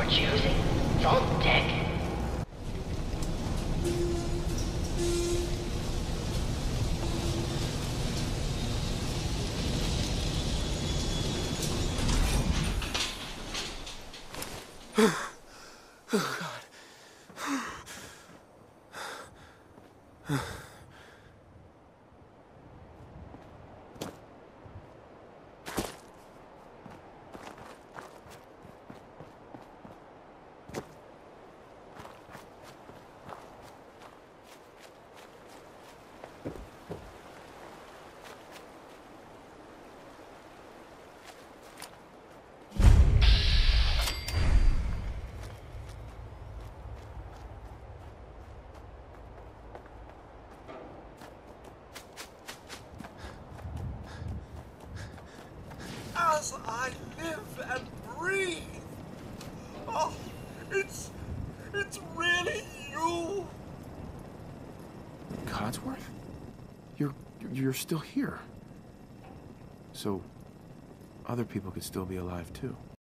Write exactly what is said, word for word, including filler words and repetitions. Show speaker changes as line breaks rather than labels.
choosing Vault-Tec.
Oh, God. As I live and breathe. Oh, it's, it's really you.
Codsworth? You're, you're still here. So, other people could still be alive too.